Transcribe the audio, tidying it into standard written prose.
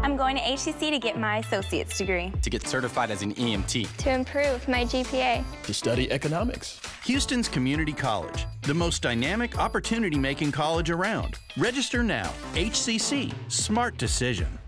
I'm going to HCC to get my associate's degree. To get certified as an EMT. To improve my GPA. To study economics. Houston's Community College, the most dynamic opportunity-making college around. Register now. HCC. Smart decision.